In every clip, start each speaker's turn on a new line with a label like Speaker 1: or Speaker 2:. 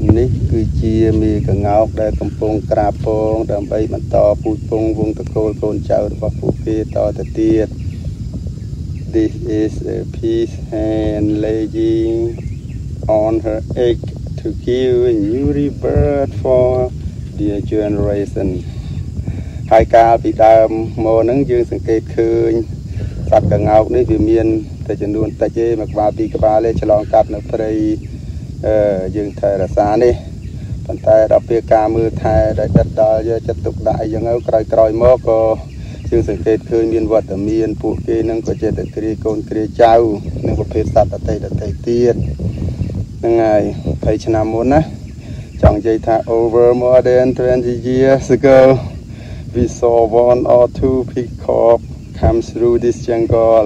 Speaker 1: នេះគឺជាមេកងោកដែលកំពុងក្រាបពងដើម្បីបន្តពូជពងវងតកូលកូនចៅរបស់ពួកគេតទៅទៀត This is a peace hen laying on her egg to give a new rebirth for their generation ហើយកាលពីដើមមកហ្នឹងយើងសង្កេតឃើញសត្វកងោកនេះវាមានតែចំនួនតិចទេមួយក្បាលពីរក្បាលទេឆ្លងកាត់នៅព្រៃយើងថែរក្សានេះប៉ុន្តែដល់ពេលការមើលថែដែលដិតដល់យកចិត្តទុកដាក់អីចឹងទៅក្រោយមកក៏យើងសង្កេតឃើញមានវត្តមានពួកគេនឹងក៏ចេះតែគ្រាកូនគ្រាចៅនឹងប្រភេទសត្វដទៃទៀតហ្នឹងហើយ20ឆ្នាំមុនណាចង់និយាយថា over more than 20 years ago we saw one or two peacock come through this jungle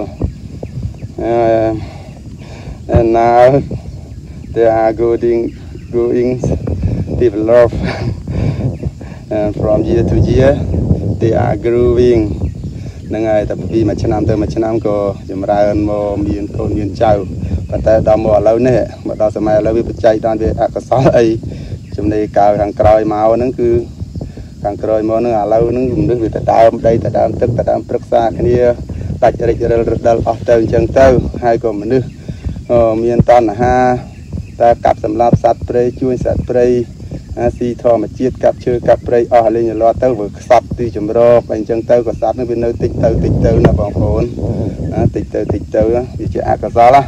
Speaker 1: and now they are going develop and from year to year they are growing ហ្នឹងហើយតែពីមួយឆ្នាំទៅមួយឆ្នាំក៏ចម្រើនមកមានកូនមានចៅប៉ុន្តែដល់មកឥឡូវនេះមកដល់សម័យឥឡូវវាបច្ច័យដល់វាអកុសលអីចំណេះកាវខាងក្រោយមកហ្នឹងគឺខាងក្រោយមកហ្នឹងឥឡូវហ្នឹងមនុស្សវាទៅដើមដីទៅដើមទឹកទៅដើមព្រឹក្សាគ្នាដាច់រិចរិលរដិលអស់ទៅអញ្ចឹងទៅហើយក៏មនុស្សមានតណ្ហាតែកាប់សម្លាប់សត្វព្រៃជួយសត្វព្រៃស៊ីធម្មជាតិកាប់ឈើកាប់ព្រៃអស់លេងលាត់ទៅវាខ្សត់ទីចម្រោកអញ្ចឹងទៅក៏សត្វនឹងវានៅតិចទៅណាបងប្អូនតិចទៅវាជាអកុសល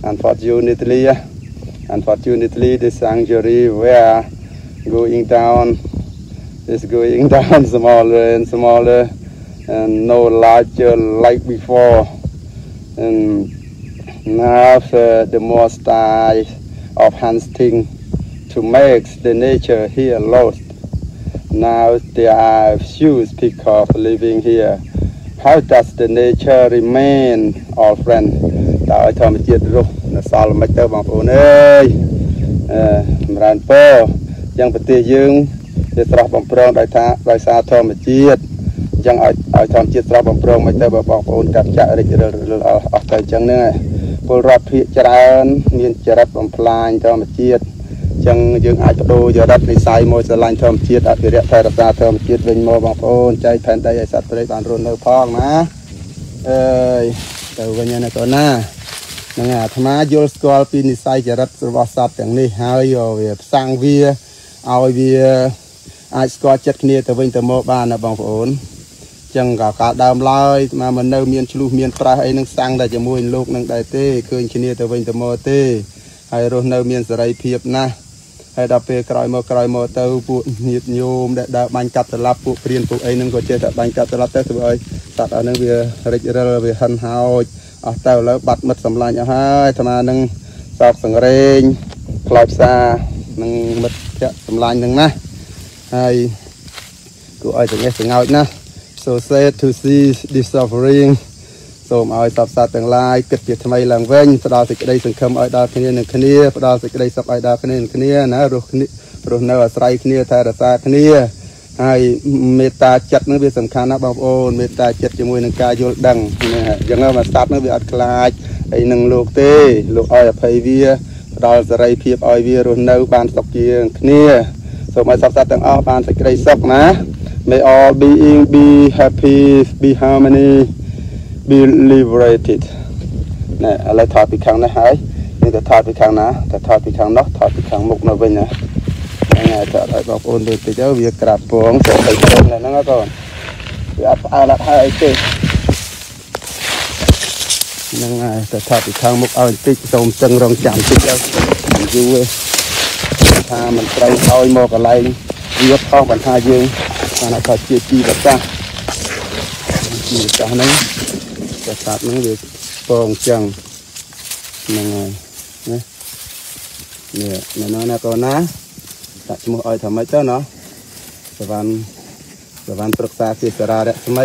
Speaker 1: Unfortunately the sanctuary were going down smaller and smaller and no larger like before and now the more style of hunting to make the nature here lost. Now there are few peacock living here. How does the nature remain, all friend? តើឲ្យធម្មជាតិរស់នៅសល់មិនទៅបងប្អូនអើយចម្រើនពរយ៉ាងប្រទេសយើងវាស្រស់បំព្រងដោយសារធម្មជាតិអញ្ចឹងឲ្យធម្មជាតិស្រស់បំព្រងមិនទៅបងប្អូនកាប់ចាក់រិចរិលអស់ទៅអញ្ចឹងហ្នឹងពលរដ្ឋភាគច្រើនមានចរិតបំផ្លាញធម្មជាតិចឹងយើងអាចបដូរចរិតនិស្ស័យមកស្រឡាញ់ធម្មជាតិអភិរក្សថែរក្សាធម្មជាតិវិញមកបងប្អូនចែកផែនដីឲ្យសត្វព្រៃបានរស់នៅផងណាអើយទៅវិញណាកូនណាហ្នឹងអាត្មាយល់ស្គាល់ពីនិស្ស័យចរិតរបស់សត្វទាំងនេះហើយវាផ្សាំងវាឲ្យវាអាចស្គាល់ចិត្តគ្នាទៅវិញទៅមកបានណាបងប្អូនចឹងក៏កាលដើមឡើយអាត្មាមិននៅមានឆ្លុះមានប្រាស់អីនឹងសាំងតែជាមួយលោកនឹងដែរទេឃើញគ្នាទៅវិញទៅមកទេហើយរស់នៅមានសេរីភាពណាស់ហើយដល់ពេលក្រោយមកទៅពួកញាតិញោមដែលដើរបាញ់កាប់ត្រឡប់ពួកព្រានពួកអីហ្នឹងក៏ចេះតែបាញ់កាប់ត្រឡប់ទៅធ្វើឲ្យសត្វអស់ហ្នឹងវារិចរិលវាហិនហោចអស់ទៅឥឡូវបាត់មិត្តសម្លាញ់អស់ហើយអាត្មានឹងសោកសង្រេងខ្លោចផ្សានឹងមិត្តភក្តិសម្លាញ់ហ្នឹងណាហើយគួរឲ្យចង្អេះចង្អោចណា So sad to see this suffering សូមឲ្យសពសត្វទាំងឡាយគិតជាថ្មីឡើងវិញផ្ដល់សេចក្តីសង្ឃឹមឲ្យដល់គ្នានឹងគ្នាផ្ដល់សេចក្តីសុខឲ្យដល់គ្នានឹងគ្នាណារស់នៅអាស្រ័យគ្នាថែរក្សាគ្នាហើយមេត្តាចិត្តនឹងវាសំខាន់ណាស់បងប្អូនមេត្តាចិត្តជាមួយនឹងការយល់ដឹងណាអញ្ចឹងមកសត្វនឹងវាអត់ខ្លាចអីនឹងលោកទេលោកឲ្យអភ័យវាផ្ដល់សេរីភាពឲ្យវារស់នៅបានសុខជាគ្នាសូមឲ្យសពសត្វទាំងអស់បានសេចក្តីសុខណា May all being be happy be harmony be liberated ណែឥឡូវថតពីខាងនេះហើយនេះទៅថតពីខាងណាទៅថតពីខាងនោះថតពីខាងមុខនៅវិញណាហ្នឹងហើយថតឲ្យបងប្អូនមើលតិចទៅវាក្រាបពងទៅទៅហ្នឹងហ្នឹងកូនវាអត់ផ្អើលអត់ហើយអីទេហ្នឹងហើយទៅថតពីខាងមុខឲ្យតិចសូមចឹងរងចាំតិចទៅយូរថាមិនត្រូវឲ្យមកកន្លែងវាខុសបញ្ហាយើងបានថាជាជីវសាស្ត្រហ្នឹងតែសត្វហ្នឹងវាពងចឹងហ្នឹងហើយណានេះកូនណាដាក់ឈ្មោះឲ្យថាម៉េចទៅណោះសវណ្ណប្រឹក្សាជាសារៈរស្មី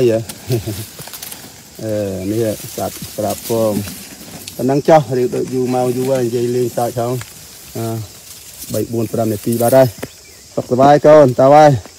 Speaker 1: នេះសត្វប្រាប់ពងប៉ុណ្ណឹងចោះរៀបដូចយូរមកយូរហើយនិយាយលេងសើចផង3 4 5នាទីបាត់ហើយសុខសប្បាយកូនតើហើយ